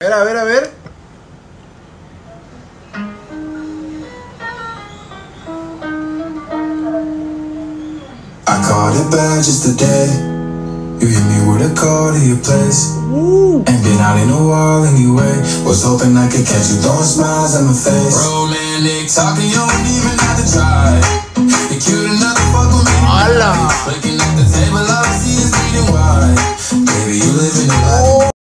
A ver, a ver. I caught it bad just today. You hit me with a call to your place. Ain't been out in a while anyway. Was hoping I could catch you throwing smiles at my face. Romantic talking, you don't even have to try.